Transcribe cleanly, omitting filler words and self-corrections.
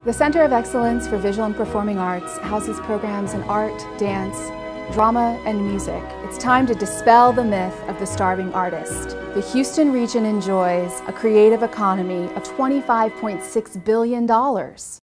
The Center of Excellence for Visual and Performing Arts houses programs in art, dance, drama, and music. It's time to dispel the myth of the starving artist. The Houston region enjoys a creative economy of $25.6 billion.